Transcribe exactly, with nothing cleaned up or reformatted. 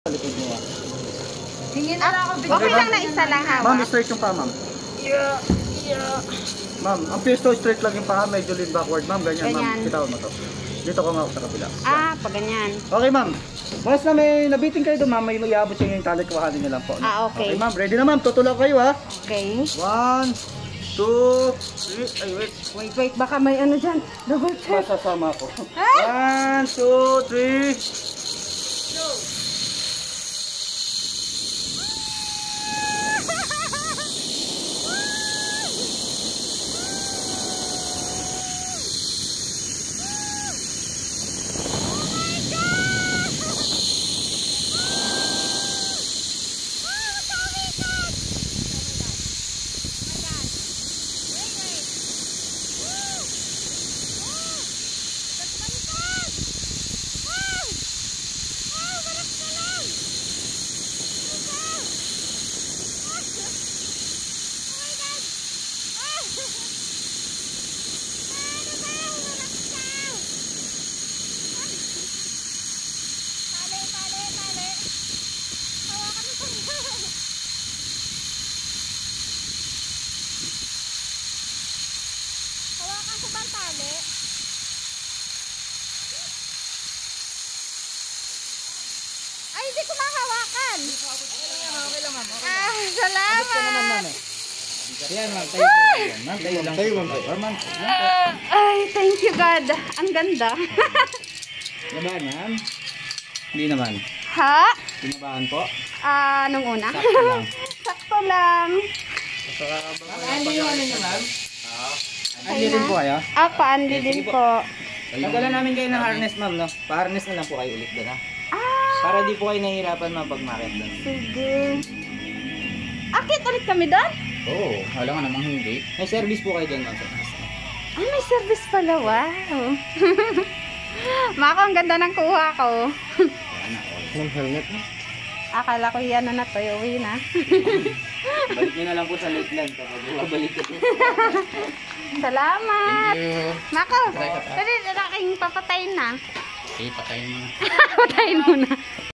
Likod mo ah. Tingin na lang ako. Okay lang na isa lang hawak. Ma'am, straight yung paa, ma'am. Yeah, yeah. Ma'am, ang pwesto straight lang yung paa, medyo lean backward, ma'am. Ganyan, Ganyan. ma'am. Bitawan mo to. Dito ko mawak sa kabila. Ah, pag ganyan. Okay, ma'am. Once na may nabitin kayo doon, ma'am, may iabot siya yung tali, kuhanin niyo lang po. No? Ah, okay. Okay, ma'am. Ready na, ma'am. Tutulak kayo, ha? Okay. One, two, three. Ay, wait. Wait, wait. Baka may ano dyan. Double check. Masasama ko. Ah! One, two, three. Hawakan ko bang tali? Ay, hindi ko mahawakan. Okay lang, ma'am. Ah, salamat. Yan, ma'am. Tayo po. Yan, ma'am. Tayo lang. Tayo, ma'am. Oh, ma'am. Ah, ay, thank you God. Ang ganda. Kinabahan, ma'am? Hindi naman. Ha? Kinabahan po? Ah, nung una? Sakto lang. Sakto lang. Ma'am, ano yung ano niyo, ma'am? Okay Hindi rin na. po kayo? Ah, paandi Sige din po. po. Nagdala namin kayo ng harness, ma'am, no? Pa-harness na lang po kayo ulit doon, ha? Ah, Para di po kayo nahihirapan, ma'am, pag makit doon. sige. Akit ulit kami doon? Oo, wala nga namang hindi. May service po kayo doon, ma'am. Ay, may service pala. Wow. Mako, ang ganda ng kuha ko. Ma'am, helmet mo. Akala ko yan na to, uwi na. Balik nyo na lang po sa Lakeland kapag balik ko po. Salamat. Thank you. Mako, dali, aking papatayin na. Okay, patayin mo na. Patayin mo na.